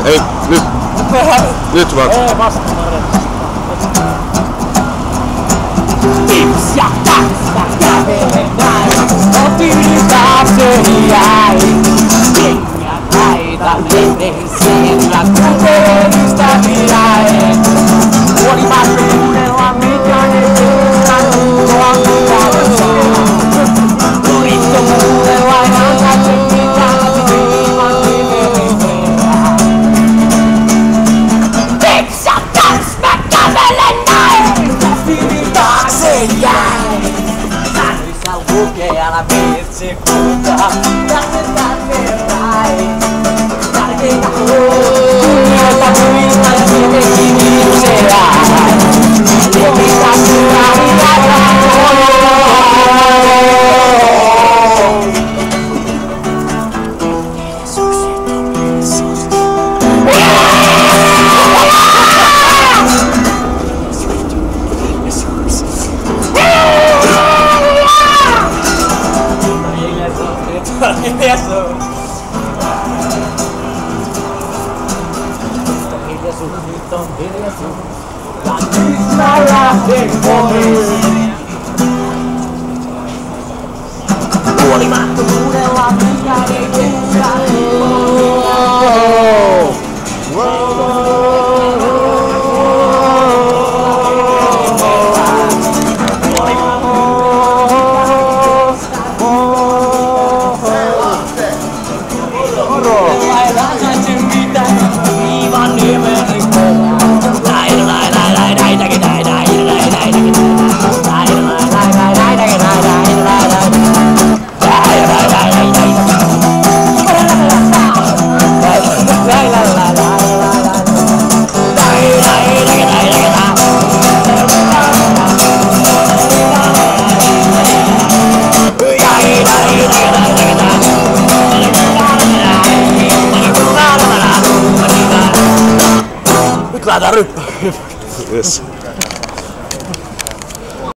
Ei, nyt. Nyt vaan. Ei vasta. Tips ja taakse, kävelen näin. Kotini taakse jäin. Kengät laitan eteiseen ja kuuntelen ystäviäin. Huolimattomuudella mikään ei kestä mua mitään. Kurittomuudella en ansaitse mitään ilman nimeä. Tips ja taakse, mä kävelen näin. Kotini taakse jäin. Säännöissä lukee älä viitsi kultaa. Lähdetään verrain. Tärkeintä kunnioita muista ja tietenkin itseään. Liekistä syväni jätään. Ja nyt mä lähden kotiin. Huolimattomuudella mikään ei kestä Nyt lähdetään ryppään. Yes.